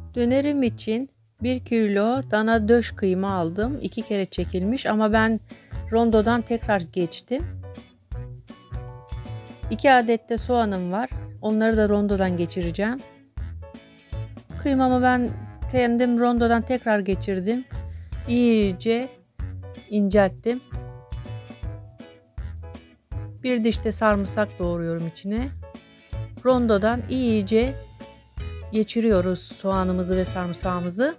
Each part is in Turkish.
Dönerim için 1 kilo dana döş kıyma aldım. 2 kere çekilmiş ama ben rondodan tekrar geçtim. 2 adet de soğanım var. Onları da rondodan geçireceğim. Kıymamı ben kendim rondodan tekrar geçirdim. İyice incelttim. Bir diş de sarımsak doğruyorum içine. Rondodan iyice geçiriyoruz soğanımızı ve sarımsağımızı.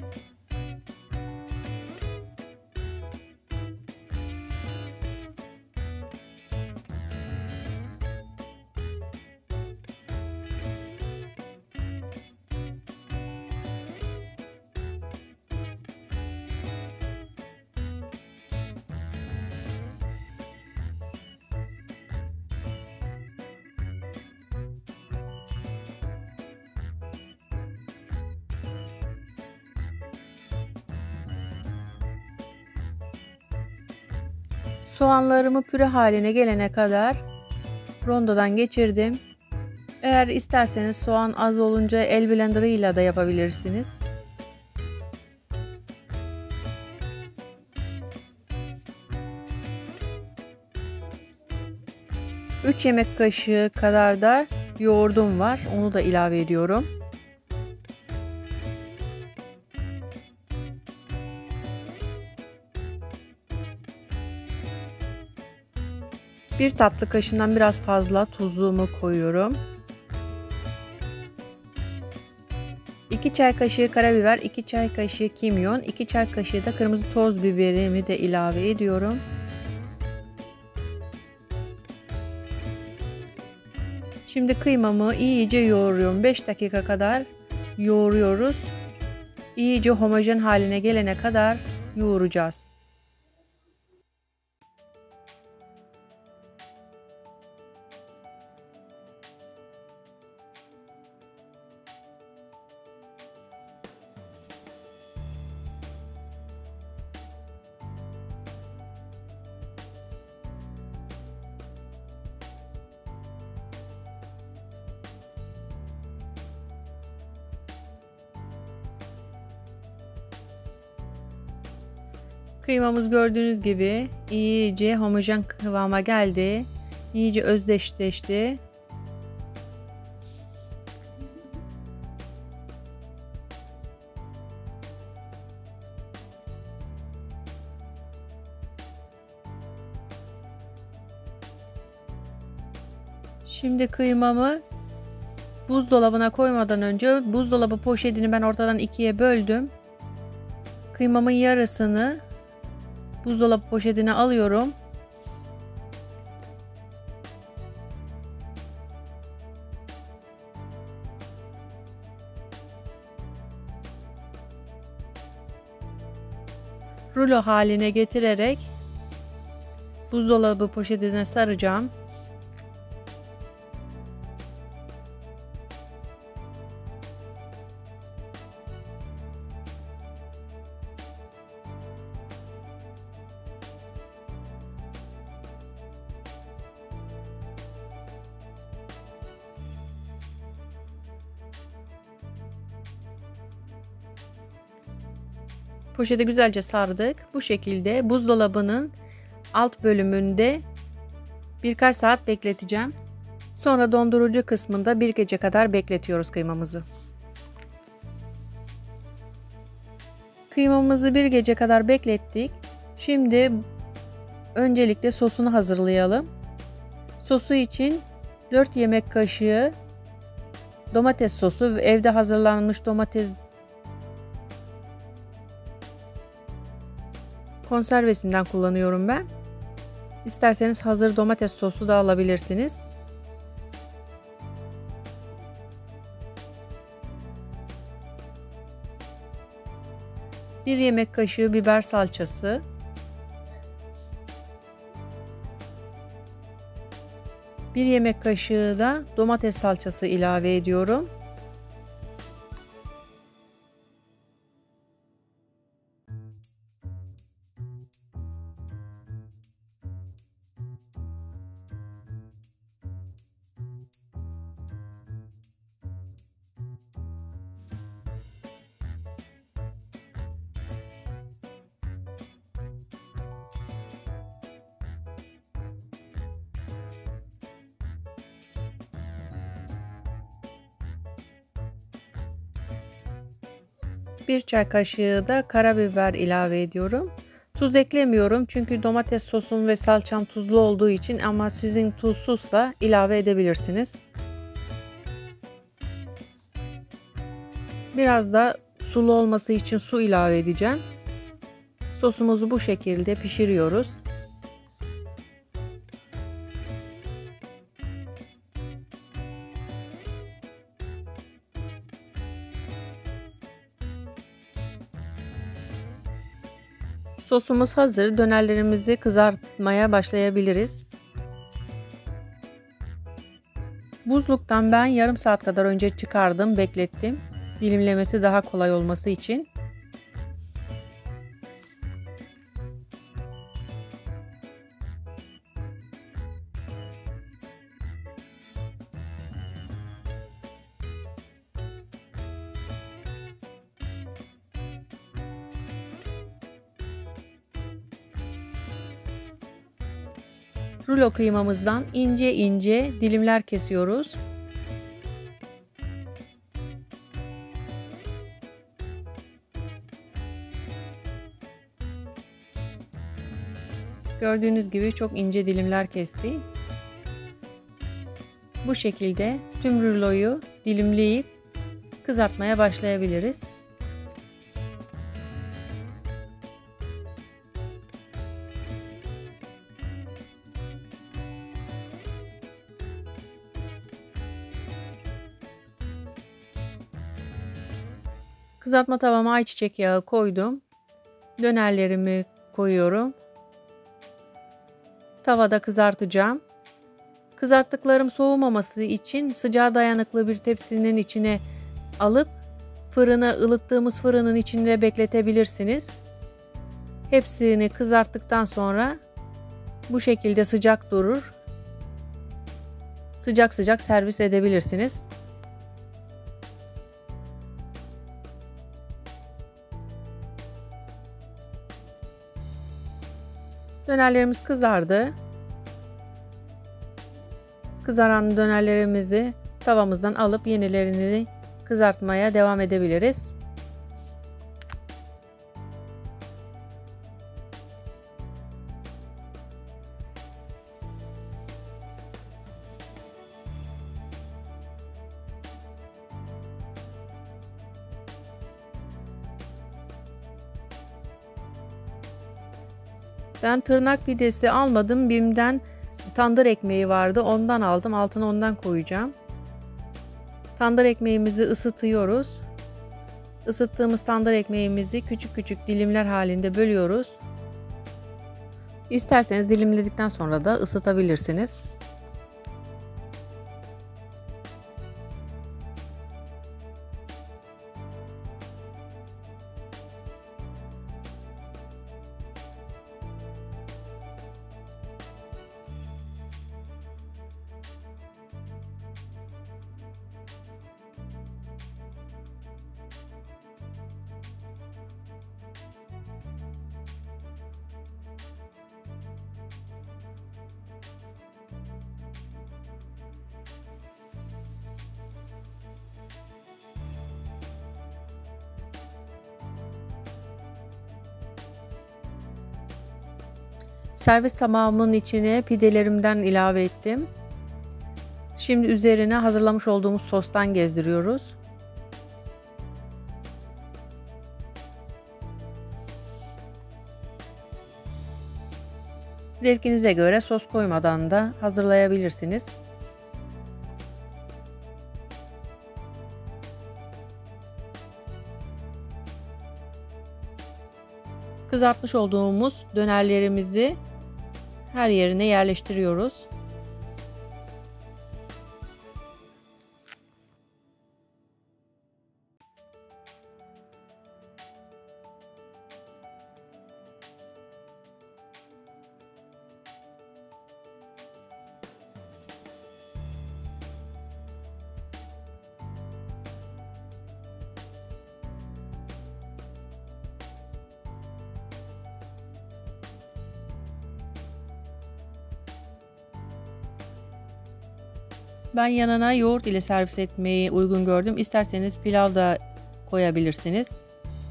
Soğanlarımı püre haline gelene kadar rondodan geçirdim. Eğer isterseniz soğan az olunca el blenderıyla da yapabilirsiniz. Üç yemek kaşığı kadar da yoğurdum var. Onu da ilave ediyorum. Bir tatlı kaşığından biraz fazla tuzumu koyuyorum. 2 çay kaşığı karabiber, 2 çay kaşığı kimyon, 2 çay kaşığı da kırmızı toz biberimi de ilave ediyorum. Şimdi kıymamı iyice yoğuruyorum. 5 dakika kadar yoğuruyoruz. İyice homojen haline gelene kadar yoğuracağız. Kıymamız gördüğünüz gibi iyice homojen kıvama geldi. İyice özdeşleşti. Şimdi kıymamı buzdolabına koymadan önce buzdolabı poşetini ben ortadan ikiye böldüm. Kıymamın yarısını buzdolabı poşetine alıyorum. Rulo haline getirerek buzdolabı poşetine saracağım. Poşeti güzelce sardık. Bu şekilde buzdolabının alt bölümünde birkaç saat bekleteceğim. Sonra dondurucu kısmında bir gece kadar bekletiyoruz kıymamızı. Kıymamızı bir gece kadar beklettik. Şimdi öncelikle sosunu hazırlayalım. Sosu için 4 yemek kaşığı domates sosu, evde hazırlanmış domates konservesinden kullanıyorum ben. İsterseniz hazır domates sosu da alabilirsiniz. Bir yemek kaşığı biber salçası. Bir yemek kaşığı da domates salçası ilave ediyorum. 1 çay kaşığı da karabiber ilave ediyorum. Tuz eklemiyorum çünkü domates sosum ve salçam tuzlu olduğu için, ama sizin tuzsuzsa ilave edebilirsiniz. Biraz da sulu olması için su ilave edeceğim. Sosumuzu bu şekilde pişiriyoruz. Sosumuz hazır. Dönerlerimizi kızartmaya başlayabiliriz. Buzluktan ben yarım saat kadar önce çıkardım, beklettim. Dilimlemesi daha kolay olması için. Rulo kıymamızdan ince ince dilimler kesiyoruz. Gördüğünüz gibi çok ince dilimler kestim. Bu şekilde tüm ruloyu dilimleyip kızartmaya başlayabiliriz. Kızartma tavama ayçiçek yağı koydum. Dönerlerimi koyuyorum. Tavada kızartacağım. Kızarttıklarım soğumaması için sıcağa dayanıklı bir tepsinin içine alıp ılıttığımız fırının içinde bekletebilirsiniz. Hepsini kızarttıktan sonra bu şekilde sıcak durur. Sıcak sıcak servis edebilirsiniz. Dönerlerimiz kızardı. Kızaran dönerlerimizi tavamızdan alıp yenilerini kızartmaya devam edebiliriz. Ben tırnak pidesi almadım. BİM'den tandır ekmeği vardı. Ondan aldım. Altına ondan koyacağım. Tandır ekmeğimizi ısıtıyoruz. Isıttığımız tandır ekmeğimizi küçük küçük dilimler halinde bölüyoruz. İsterseniz dilimledikten sonra da ısıtabilirsiniz. Servis tabağımın içine pidelerimden ilave ettim. Şimdi üzerine hazırlamış olduğumuz sostan gezdiriyoruz. Zevkinize göre sos koymadan da hazırlayabilirsiniz. Kızartmış olduğumuz dönerlerimizi her yerine yerleştiriyoruz. Ben yanına yoğurt ile servis etmeyi uygun gördüm. İsterseniz pilav da koyabilirsiniz.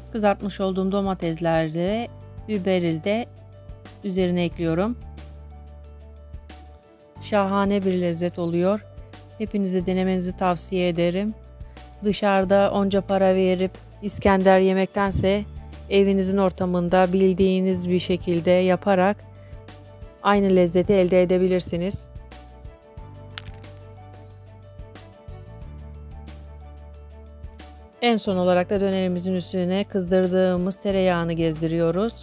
Kızartmış olduğum domatesleri, biberi de üzerine ekliyorum. Şahane bir lezzet oluyor. Hepinize denemenizi tavsiye ederim. Dışarıda onca para verip İskender yemektense evinizin ortamında bildiğiniz bir şekilde yaparak aynı lezzeti elde edebilirsiniz. En son olarak da dönerimizin üstüne kızdırdığımız tereyağını gezdiriyoruz.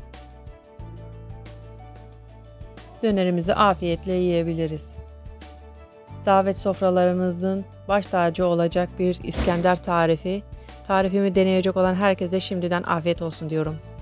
Dönerimizi afiyetle yiyebiliriz. Davet sofralarınızın baş tacı olacak bir İskender tarifi. Tarifimi deneyecek olan herkese şimdiden afiyet olsun diyorum.